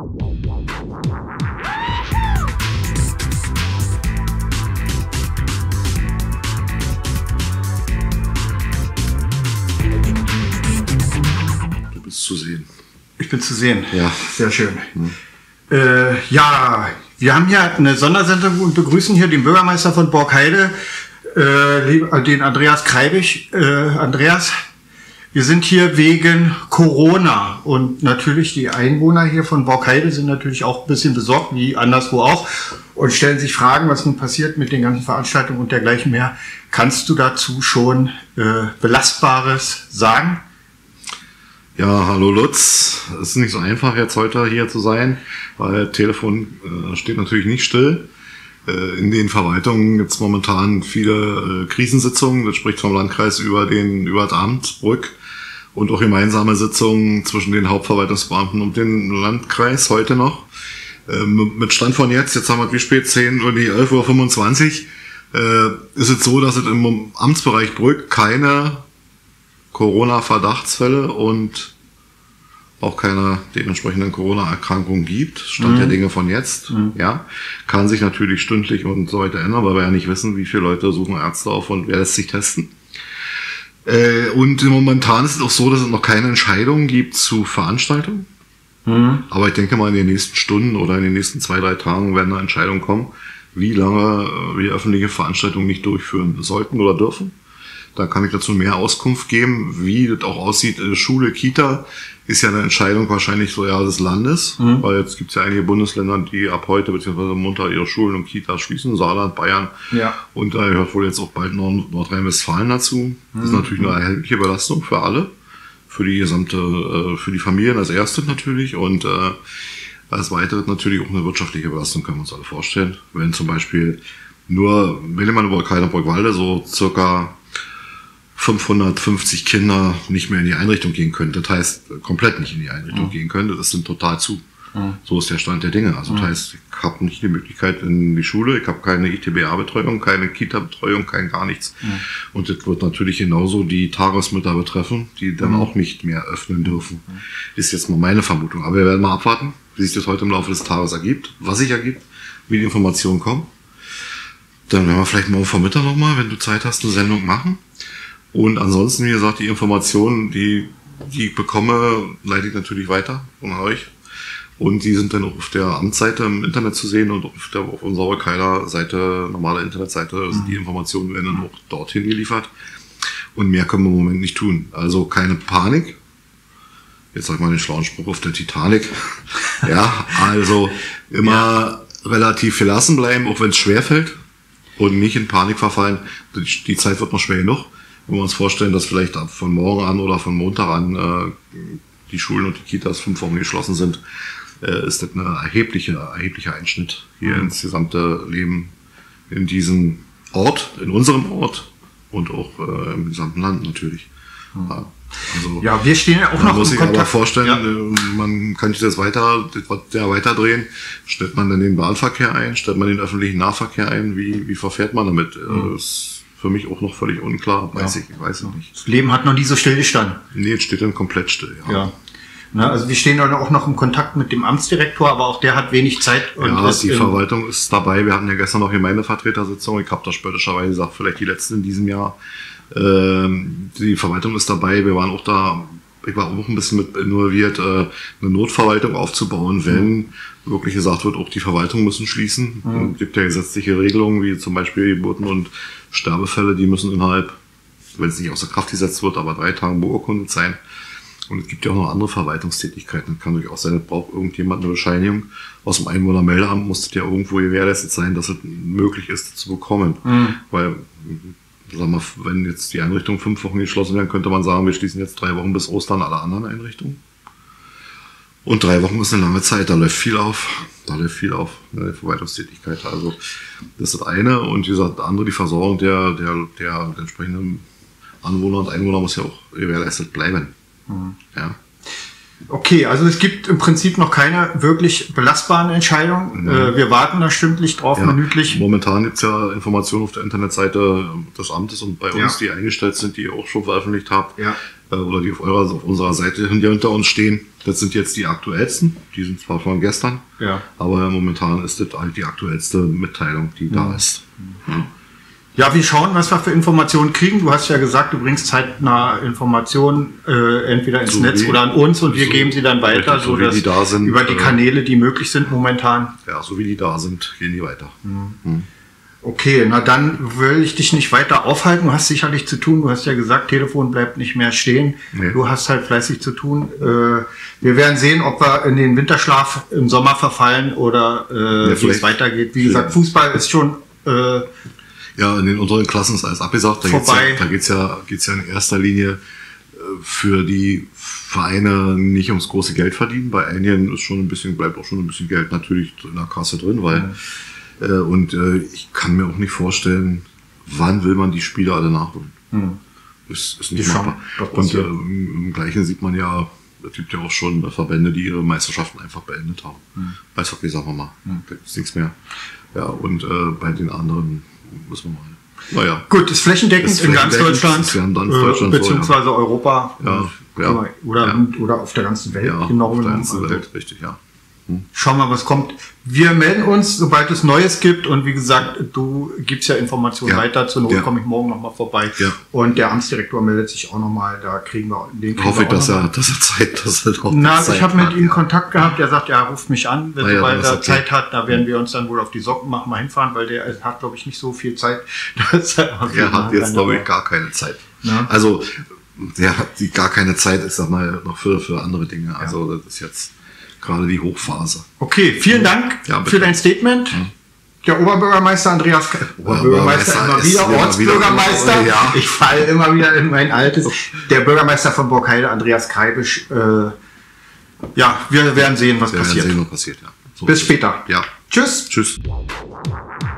Du bist zu sehen. Ich bin zu sehen. Ja. Sehr schön. Ja, wir haben hier eine Sondersendung und begrüßen hier den Bürgermeister von Borkheide, den Andreas Kreibich. Andreas, wir sind hier wegen Corona und natürlich die Einwohner hier von Borkheide sind natürlich auch ein bisschen besorgt, wie anderswo auch, und stellen sich Fragen, was nun passiert mit den ganzen Veranstaltungen und dergleichen mehr. Kannst du dazu schon Belastbares sagen? Ja, hallo Lutz. Es ist nicht so einfach, jetzt heute hier zu sein, weil Telefon steht natürlich nicht still. In den Verwaltungen gibt es momentan viele Krisensitzungen. Das spricht vom Landkreis über das Amt Brück und auch gemeinsame Sitzungen zwischen den Hauptverwaltungsbeamten und dem Landkreis heute noch. Mit Stand von jetzt haben wir wie spät, 11:25 Uhr, ist es so, dass es im Amtsbereich Brück keine Corona-Verdachtsfälle und auch keine dementsprechenden Corona-Erkrankungen gibt. Stand der Dinge von jetzt. Ja, kann sich natürlich stündlich und so weiter ändern, weil wir ja nicht wissen, wie viele Leute suchen Ärzte auf und wer lässt sich testen. Und momentan ist es auch so, dass es noch keine Entscheidungen gibt zu Veranstaltungen. Aber ich denke mal, in den nächsten Stunden oder in den nächsten 2-3 Tagen werden da Entscheidungen kommen, wie lange wir öffentliche Veranstaltungen nicht durchführen sollten oder dürfen. Da kann ich dazu mehr Auskunft geben, wie das auch aussieht. Schule, Kita ist ja eine Entscheidung wahrscheinlich so des Landes, weil jetzt gibt es ja einige Bundesländer, die ab heute bzw. Montag ihre Schulen und Kitas schließen, Saarland, Bayern und da gehört wohl jetzt auch bald Nordrhein-Westfalen dazu. Das ist natürlich eine erhebliche Belastung für alle, für die gesamte, für die Familien als erstes natürlich und als weiteres natürlich auch eine wirtschaftliche Belastung, können wir uns alle vorstellen. Wenn zum Beispiel wenn man in Borkheide so circa 550 Kinder nicht mehr in die Einrichtung gehen können. Das heißt, komplett nicht in die Einrichtung gehen können. Das sind total zu. So ist der Stand der Dinge. Also das heißt, ich habe nicht die Möglichkeit in die Schule, ich habe keine ITBA-Betreuung, keine Kita-Betreuung, gar nichts. Und das wird natürlich genauso die Tagesmütter betreffen, die dann auch nicht mehr öffnen dürfen. Ist jetzt mal meine Vermutung. Aber wir werden mal abwarten, wie sich das heute im Laufe des Tages ergibt, was sich ergibt, wie die Informationen kommen. Dann werden wir vielleicht morgen Vormittag nochmal, wenn du Zeit hast, eine Sendung machen. Und ansonsten, wie gesagt, die Informationen, die ich bekomme, leite ich natürlich weiter von euch. Und die sind dann auch auf der Amtsseite im Internet zu sehen und auf unserer Borkheider Seite, normale Internetseite, die Informationen werden dann auch dorthin geliefert. Und mehr können wir im Moment nicht tun. Also keine Panik. Jetzt sag ich mal den schlauen Spruch auf der Titanic. Ja, also immer relativ gelassen bleiben, auch wenn es schwerfällt. Und nicht in Panik verfallen. Die Zeit wird noch schwer genug. Wenn wir uns vorstellen, dass vielleicht von morgen an oder von Montag an die Schulen und die Kitas 5 Wochen geschlossen sind, ist das ein erheblicher Einschnitt hier ins gesamte Leben in diesem Ort, in unserem Ort und auch im gesamten Land natürlich. Also, wir stehen ja auch noch muss ich aber vorstellen, man könnte das weiterdrehen. Stellt man dann den Bahnverkehr ein? Stellt man den öffentlichen Nahverkehr ein? Wie verfährt man damit? Ist für mich auch noch völlig unklar. Ich weiß es nicht. Das Leben hat noch nie so still gestanden. Nee, es steht dann komplett still. Also wir stehen dann auch noch im Kontakt mit dem Amtsdirektor, aber auch der hat wenig Zeit. Und die Verwaltung ist dabei. Wir hatten ja gestern noch Gemeindevertretersitzung. Ich habe da spöttischerweise gesagt, vielleicht die letzte in diesem Jahr. Die Verwaltung ist dabei. Wir waren auch da. Ich war auch ein bisschen mit involviert, eine Notverwaltung aufzubauen, wenn wirklich gesagt wird, auch die Verwaltung müssen schließen. Es gibt ja gesetzliche Regelungen, wie zum Beispiel Geburten und Sterbefälle, die müssen innerhalb, wenn es nicht außer Kraft gesetzt wird, aber 3 Tagen beurkundet sein. Und es gibt ja auch noch andere Verwaltungstätigkeiten. Das kann durchaus sein, es braucht irgendjemand eine Bescheinigung aus dem Einwohnermeldeamt, muss das ja irgendwo gewährleistet sein, dass es möglich ist, zu bekommen. Weil, sagen wir, wenn jetzt die Einrichtungen 5 Wochen geschlossen werden, könnte man sagen, wir schließen jetzt 3 Wochen bis Ostern alle anderen Einrichtungen. Und 3 Wochen ist eine lange Zeit, da läuft viel auf. In der Verwaltungstätigkeit. Also das ist das eine. Und wie gesagt, das andere, die Versorgung der entsprechenden Anwohner und Einwohner muss ja auch gewährleistet bleiben. Ja. Okay, also es gibt im Prinzip noch keine wirklich belastbaren Entscheidungen. Wir warten da stündlich drauf, minütlich. Momentan gibt es ja Informationen auf der Internetseite des Amtes und bei uns, die eingestellt sind, die ihr auch schon veröffentlicht habt. oder die auf unserer Seite hinter uns stehen, das sind jetzt die aktuellsten. Die sind zwar von gestern, aber momentan ist das halt die aktuellste Mitteilung, die da ist. Ja, wir schauen, was wir für Informationen kriegen. Du hast ja gesagt, du bringst zeitnah Informationen entweder ins Netz oder an uns und wir geben sie dann weiter, so wie die da sind, über die Kanäle, die möglich sind momentan. Ja, so wie die da sind, gehen die weiter. Okay, na dann will ich dich nicht weiter aufhalten. Du hast sicherlich zu tun. Du hast ja gesagt, Telefon bleibt nicht mehr stehen. Nee. Du hast halt fleißig zu tun. Wir werden sehen, ob wir in den Winterschlaf im Sommer verfallen oder wie es weitergeht. Wie gesagt, Fußball ist schon... ja, in den unteren Klassen ist alles abgesagt. Da geht's ja in erster Linie für die Vereine nicht ums große Geld verdienen. Bei einigen ist bleibt auch schon ein bisschen Geld natürlich in der Kasse drin, weil ich kann mir auch nicht vorstellen, wann will man die Spiele alle nachholen. Ist nicht machbar. Und im Gleichen sieht man ja, es gibt ja auch schon Verbände, die ihre Meisterschaften einfach beendet haben. Eishockey, sagen wir mal. Da ist nichts mehr. Ja, und bei den anderen müssen wir mal. Naja. Gut, ist flächendeckend in ganz Deutschland, beziehungsweise so, Europa oder auf der ganzen Welt. Ja, genau, auf der ganzen Welt, richtig, ja. Schauen wir mal, was kommt. Wir melden uns, sobald es Neues gibt. Und wie gesagt, du gibst ja Informationen weiter. Zur Not komme ich morgen nochmal vorbei. Ja. Und der Amtsdirektor meldet sich auch nochmal. Da kriegen wir den. Hoffe ich, dass er Zeit hat. Ich habe mit ihm Kontakt gehabt. Er sagt, er ruft mich an, sobald er Zeit hat. Da werden wir uns dann wohl auf die Socken machen, mal hinfahren, weil der hat, glaube ich, nicht so viel Zeit. Er hat jetzt, glaube ich, gar keine Zeit. Ja. Also, der hat gar keine Zeit, ich sag mal, noch für andere Dinge. Also, das ist jetzt gerade die Hochphase. Okay, vielen Dank für dein Statement. Der Oberbürgermeister Andreas, Ortsbürgermeister. Ja. Ich falle immer wieder in mein altes. Der Bürgermeister von Borkheide, Andreas Kreibisch. Wir werden sehen, was passiert. So. Bis später. Ja. Tschüss. Tschüss.